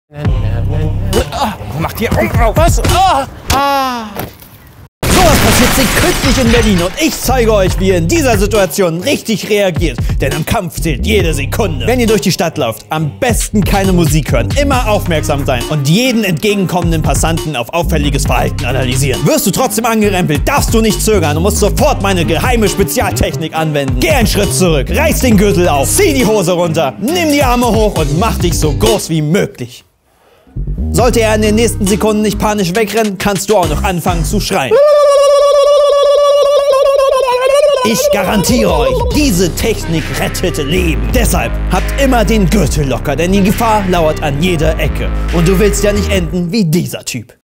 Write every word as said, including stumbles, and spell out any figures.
Ah, macht ihr Augen auf. Was? Ah, ah. Sowas passiert sekündlich in Berlin und ich zeige euch, wie ihr in dieser Situation richtig reagiert. Denn im Kampf zählt jede Sekunde. Wenn ihr durch die Stadt lauft, am besten keine Musik hören, immer aufmerksam sein und jeden entgegenkommenden Passanten auf auffälliges Verhalten analysieren. Wirst du trotzdem angerempelt, darfst du nicht zögern und musst sofort meine geheime Spezialtechnik anwenden. Geh einen Schritt zurück, reiß den Gürtel auf, zieh die Hose runter, nimm die Arme hoch und mach dich so groß wie möglich. Sollte er in den nächsten Sekunden nicht panisch wegrennen, kannst du auch noch anfangen zu schreien. Ich garantiere euch, diese Technik rettet Leben. Deshalb habt immer den Gürtel locker, denn die Gefahr lauert an jeder Ecke. Und du willst ja nicht enden wie dieser Typ.